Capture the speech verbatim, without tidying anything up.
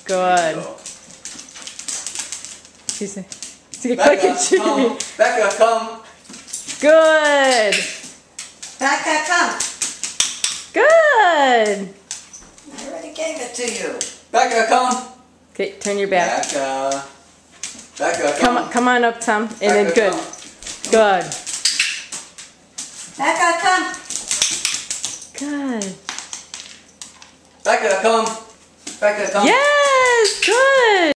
Good. Go. She's a, she's a Becca, quick and come. Becca, come. Good. Becca, come. Good. I already gave it to you. Becca, come. Okay, turn your back. Becca. Becca, Come come. on, come on up, Tom. And then Becca, good. come. Good. Becca, come. Good. Becca, come. Becca, come. Yes, good.